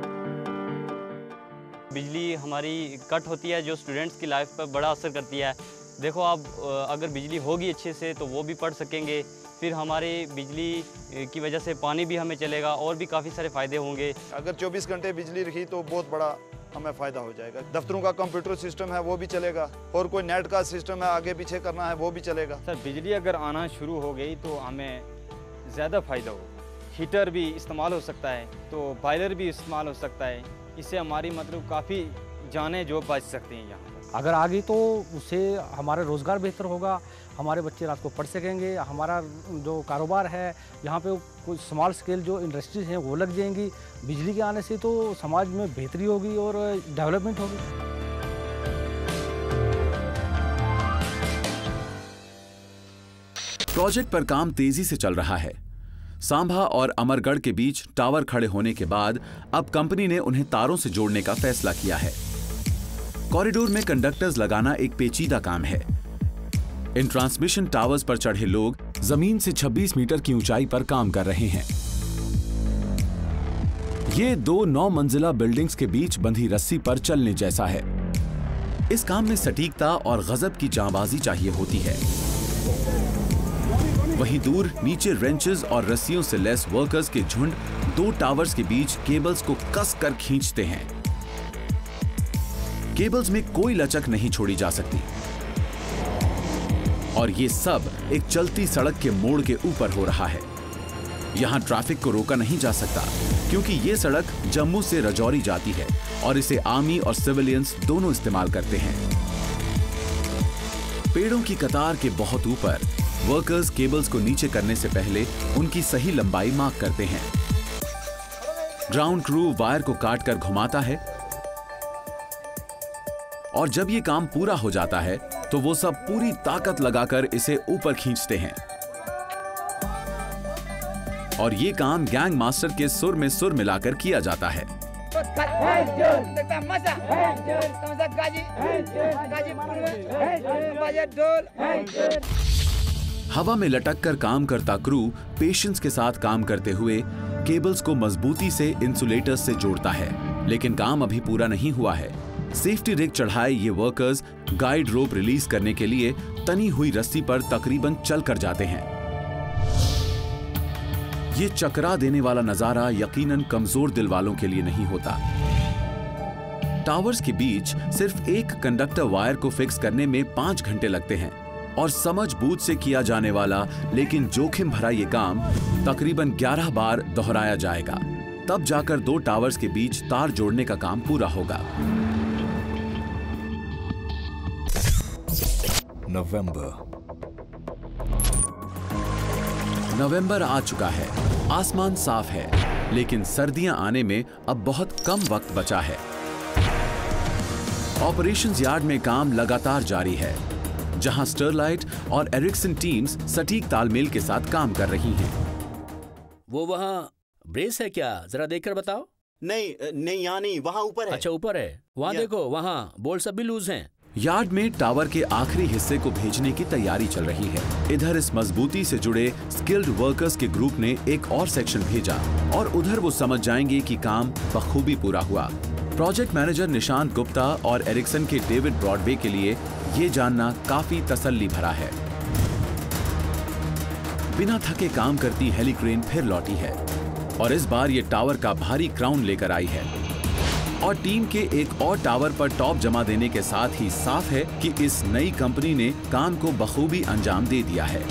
बिजली हमारी कट होती है, जो स्टूडेंट्स की लाइफ पर बड़ा असर करती है। देखो आप अगर बिजली होगी अच्छे से तो वो भी पढ़ सकेंगे, फिर हमारे बिजली की वजह से पानी भी हमें चलेगा और भी काफ़ी सारे फ़ायदे होंगे। अगर 24 घंटे बिजली रही तो बहुत बड़ा हमें फ़ायदा हो जाएगा। दफ्तरों का कंप्यूटर सिस्टम है वो भी चलेगा, और कोई नेट का सिस्टम है आगे पीछे करना है वो भी चलेगा। सर बिजली अगर आना शुरू हो गई तो हमें ज़्यादा फ़ायदा होगा। हीटर भी इस्तेमाल हो सकता है, तो बॉयलर भी इस्तेमाल हो सकता है। इससे हमारी मतलब काफ़ी जानें जो बच सकती हैं यहाँ। अगर आ गई तो उससे हमारा रोज़गार बेहतर होगा, हमारे बच्चे रात को पढ़ सकेंगे, हमारा जो कारोबार है यहाँ पे कुछ स्मॉल स्केल जो इंडस्ट्रीज हैं वो लग जाएंगी। बिजली के आने से तो समाज में बेहतरी होगी और डेवलपमेंट होगी। प्रोजेक्ट पर काम तेजी से चल रहा है। सांभा और अमरगढ़ के बीच टावर खड़े होने के बाद अब कंपनी ने उन्हें तारों से जोड़ने का फैसला किया है। कॉरिडोर में कंडक्टर्स लगाना एक पेचीदा काम है। इन ट्रांसमिशन टावर्स पर चढ़े लोग जमीन से 26 मीटर की ऊंचाई पर काम कर रहे हैं। ये 2 9 मंजिला बिल्डिंग्स के बीच बंधी रस्सी पर चलने जैसा है। इस काम में सटीकता और गजब की जांबाजी चाहिए होती है। वहीं दूर नीचे रेंचेस और रस्सियों से लेस वर्कर्स के झुंड 2 टावर्स के बीच केबल्स को कसकर खींचते हैं। केबल्स में कोई लचक नहीं छोड़ी जा सकती और ये सब एक चलती सड़क के मोड़ के ऊपर हो रहा है। यहां ट्रैफिक को रोका नहीं जा सकता क्योंकि ये सड़क जम्मू से रजौरी जाती है और इसे आर्मी और सिविलियंस दोनों इस्तेमाल करते हैं। पेड़ों की कतार के बहुत ऊपर वर्कर्स केबल्स को नीचे करने से पहले उनकी सही लंबाई मार्क करते हैं। ग्राउंड क्रू वायर को काटकर घुमाता है और जब ये काम पूरा हो जाता है तो वो सब पूरी ताकत लगाकर इसे ऊपर खींचते हैं। और ये काम गैंग मास्टर के सुर में सुर मिलाकर किया जाता है। हवा में लटककर काम करता क्रू पेशेंस के साथ काम करते हुए केबल्स को मजबूती से इंसुलेटर्स से जोड़ता है, लेकिन काम अभी पूरा नहीं हुआ है। सेफ्टी रिग चढ़ाए ये वर्कर्स गाइड रोप रिलीज करने के लिए तनी हुई रस्सी पर तकरीबन चल कर जाते हैं। ये चकरा देने वाला नजारा यकीनन कमजोर दिल वालों के लिए नहीं होता। टावर्स के बीच सिर्फ एक कंडक्टर वायर को फिक्स करने में 5 घंटे लगते हैं और समझ बूझ से किया जाने वाला लेकिन जोखिम भरा ये काम तकरीबन 11 बार दोहराया जाएगा। तब जाकर 2 टावर्स के बीच तार जोड़ने का काम पूरा होगा। नवंबर आ चुका है, आसमान साफ है, लेकिन सर्दियां आने में अब बहुत कम वक्त बचा है। ऑपरेशंस यार्ड में काम लगातार जारी है, जहां स्टरलाइट और एरिक्सन टीम्स सटीक तालमेल के साथ काम कर रही हैं। वो वहाँ ब्रेस है क्या? जरा देखकर बताओ। नहीं यहाँ नहीं, वहाँ ऊपर है। अच्छा ऊपर है, वहाँ देखो, वहाँ बोल्ट सब भी लूज हैं। यार्ड में टावर के आखिरी हिस्से को भेजने की तैयारी चल रही है। इधर इस मजबूती से जुड़े स्किल्ड वर्कर्स के ग्रुप ने एक और सेक्शन भेजा और उधर वो समझ जाएंगे कि काम बखूबी पूरा हुआ। प्रोजेक्ट मैनेजर निशांत गुप्ता और एरिक्सन के डेविड ब्रॉडवे के लिए ये जानना काफी तसल्ली भरा है। बिना थके काम करती हेलीक्रेन फिर लौटी है और इस बार ये टावर का भारी क्राउन लेकर आई है और टीम के एक और टावर पर टॉप जमा देने के साथ ही साफ है कि इस नई कंपनी ने काम को बखूबी अंजाम दे दिया है।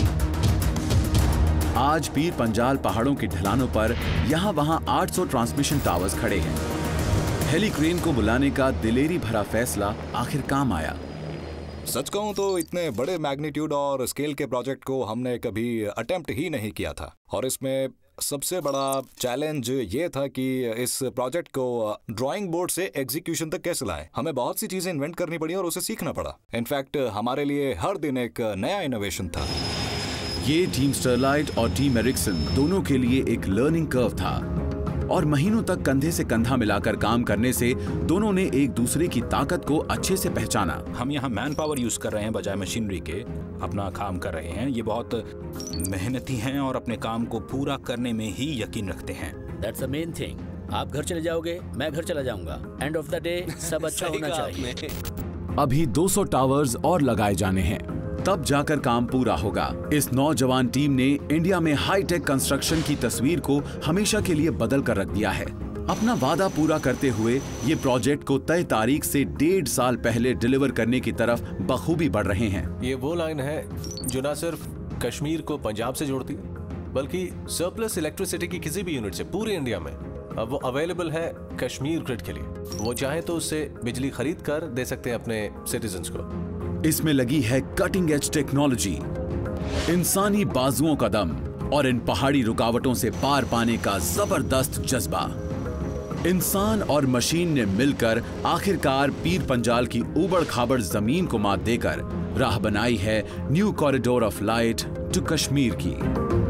आज पीर पंजाल पहाड़ों की ढलानों पर यहाँ वहाँ 800 ट्रांसमिशन टावर्स खड़े हैं। हेलीक्रेन को बुलाने का दिलेरी भरा फैसला आखिर काम आया। सच कहूं तो इतने बड़े मैग्नीट्यूड और स्केल के प्रोजेक्ट को हमने कभी अटेम्प्ट ही नहीं किया था और इसमें सबसे बड़ा चैलेंज ये था कि इस प्रोजेक्ट को ड्राइंग बोर्ड से एग्जीक्यूशन तक कैसे लाएं। हमें बहुत सी चीजें इन्वेंट करनी पड़ी और उसे सीखना पड़ा। इनफैक्ट हमारे लिए हर दिन एक नया इनोवेशन था। ये टीम स्टरलाइट और टीम एरिक्सन दोनों के लिए एक लर्निंग कर्व था और महीनों तक कंधे से कंधा मिलाकर काम करने से दोनों ने एक दूसरे की ताकत को अच्छे से पहचाना। हम यहाँ मैन पावर यूज कर रहे हैं बजाय मशीनरी के, अपना काम कर रहे हैं। ये बहुत मेहनती हैं और अपने काम को पूरा करने में ही यकीन रखते हैं। That's the main thing. आप घर चले जाओगे, मैं घर चला जाऊंगा। एंड ऑफ द डे सब अच्छा होना चाहिए। अभी 200 टावर्स और लगाए जाने हैं, तब जाकर काम पूरा होगा। इस नौजवान टीम ने इंडिया में हाईटेक कंस्ट्रक्शन की तस्वीर को हमेशा के लिए बदल कर रख दिया है। अपना वादा पूरा करते हुए ये प्रोजेक्ट को तय तारीख से 1.5 साल पहले डिलीवर करने की तरफ बखूबी बढ़ रहे हैं। ये वो लाइन है जो न सिर्फ कश्मीर को पंजाब से जोड़ती बल्कि सरप्लस इलेक्ट्रिसिटी की किसी भी यूनिट से पूरे इंडिया में अब वो अवेलेबल है कश्मीर ग्रिड के लिए। वो चाहे तो उससे बिजली खरीद कर दे सकते हैं अपने सिटीजन्स को। इसमें लगी है कटिंग एज टेक्नोलॉजी, इंसानी बाजुओं का दम और इन पहाड़ी रुकावटों से पार पाने का जबरदस्त जज्बा। इंसान और मशीन ने मिलकर आखिरकार पीर पंजाल की उबड़ खाबड़ जमीन को मात देकर राह बनाई है new corridor of light to Kashmir की।